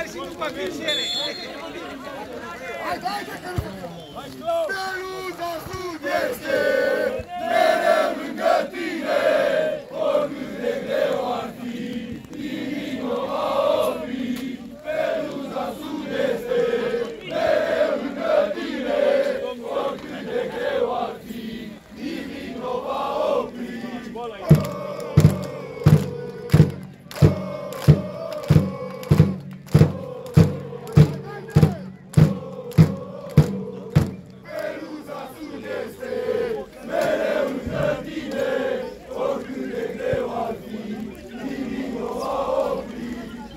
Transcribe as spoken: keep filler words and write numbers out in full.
și după pișere! Hai, hai, hai, că nu! Peluza Sud este